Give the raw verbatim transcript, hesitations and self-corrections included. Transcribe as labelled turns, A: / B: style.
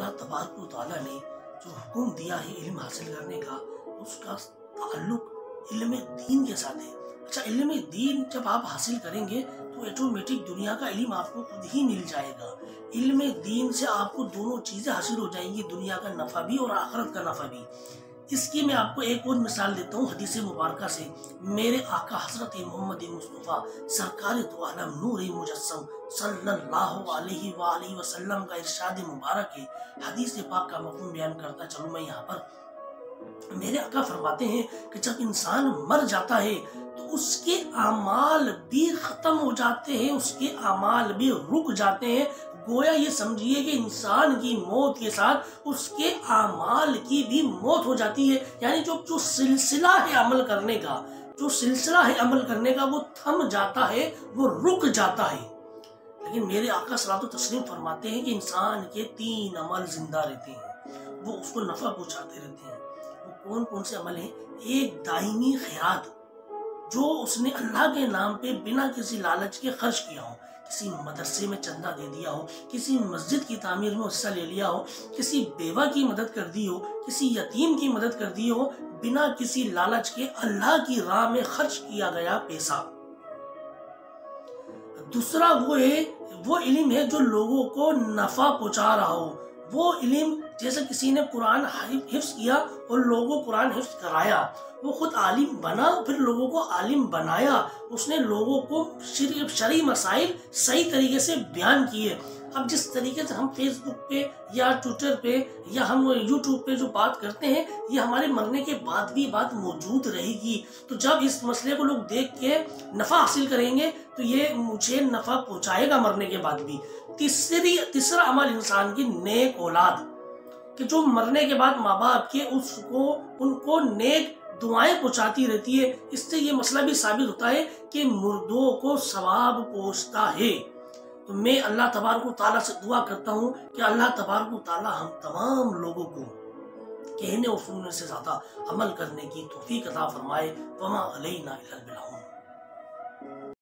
A: اللہ تبارک و تعالیٰ نے جو حکم دیا ہے علم حاصل کرنے کا، اس کا تعلق علم دین کے ساتھ ہے۔ اچھا، علم دین جب آپ حاصل کریں گے تو ایٹومیٹک دنیا کا علم آپ کو خود ہی مل جائے گا۔ علم دین سے آپ کو دونوں چیزیں حاصل ہو جائیں گی، دنیا کا نفع بھی اور آخرت کا نفع بھی۔ اس کی میں آپ کو ایک اور مثال دیتا ہوں حدیث مبارکہ سے۔ میرے آقا حضرت محمد مصطفیٰ سرکار دو عالم نور مجسم صلی اللہ علیہ وآلہ وسلم کا ارشاد مبارک ہے۔ حدیث پاک کا مفہوم بیان کرتا چلوں میں یہاں پر۔ میرے آقا فرماتے ہیں کہ جب انسان مر جاتا ہے تو اس کے اعمال بھی ختم ہو جاتے ہیں، اس کے اعمال بھی رک جاتے ہیں۔ گویا یہ سمجھیے کہ انسان کی موت کے ساتھ اس کے اعمال کی بھی موت ہو جاتی ہے، یعنی جو جو سلسلہ ہے عمل کرنے کا، جو سلسلہ ہے عمل کرنے کا وہ تھم جاتا ہے، وہ رک جاتا ہے۔ لیکن میرے آقا صلوات و تسلیم فرماتے ہیں کہ انسان کے تین عمل زندہ رہتے ہیں، وہ اس کو نفع پہنچاتے رہتے ہیں۔ وہ کون کون سے عمل ہیں؟ ایک دائمی خیرات، جو اس نے اللہ کے نام پہ بنا کسی لالچ کے خرچ کیا ہو، کسی مدرسے میں چندہ دے دیا ہو، کسی مسجد کی تعمیر میں حصہ لے لیا ہو، کسی بیوہ کی مدد کر دی ہو، کسی یتیم کی مدد کر دی ہو، بنا کسی لالچ کے اللہ کی راہ میں خرچ کیا گیا پیسہ۔ دوسرا وہ ہے وہ علم ہے جو لوگوں کو نفع پہنچا رہا ہو۔ وہ علم جیسے کسی نے قرآن حفظ کیا اور لوگوں کو قرآن حفظ کرایا، وہ خود عالم بنا پھر لوگوں کو عالم بنایا، اس نے لوگوں کو شرعی مسائل صحیح طریقے سے بیان کیے۔ اب جس طریقے سے ہم فیس بک پہ یا ٹویٹر پہ یا ہم یوٹیوب پہ جو بات کرتے ہیں، یہ ہمارے مرنے کے بعد بھی بات موجود رہے گی۔ تو جب اس مسئلے کو لوگ دیکھ کے نفع حاصل کریں گے تو یہ مجھے نفع پہنچائے گا مرنے کے بعد بھی۔ تیسری تیسرا عمل انسان کی نیک اولاد، کہ جو مرنے کے بعد ماں باپ کے اس کو ان کو نیک دعائیں پہنچاتی رہتی ہے۔ اس سے یہ مسئلہ بھی ثابت ہوتا ہے کہ مردوں کو ثواب پہنچتا ہے۔ تو میں اللہ تبارک و تعالیٰ سے دعا کرتا ہوں کہ اللہ تبارک و تعالیٰ ہم تمام لوگوں کو کہنے اور سننے سے زیادہ عمل کرنے کی توفیق عطا فرمائے۔ وما علینا الا البلاغ۔